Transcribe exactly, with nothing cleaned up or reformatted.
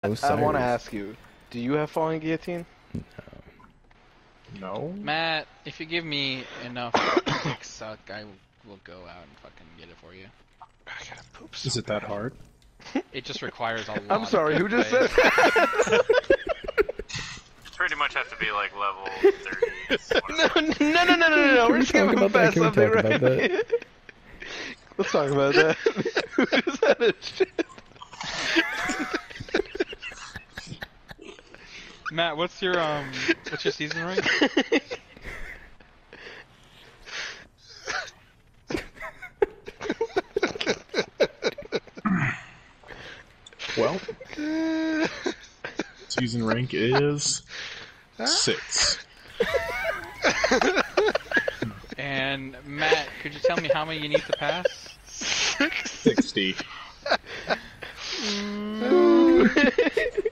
I want to ask you, do you have falling guillotine? No. Matt, if you give me enough dick suck, I will, will go out and fucking get it for you. I gotta poop. So Is it that hard? It just requires a lot. I'm sorry, of who just play. said that? Pretty much have to be like level thirty. No, no, no, no, no, no, we're just gonna pass something right. Let's talk about that. Who just said it? Shit. Matt, what's your um, what's your season rank? Well, season rank is six. And Matt, could you tell me how many you need to pass? Sixty.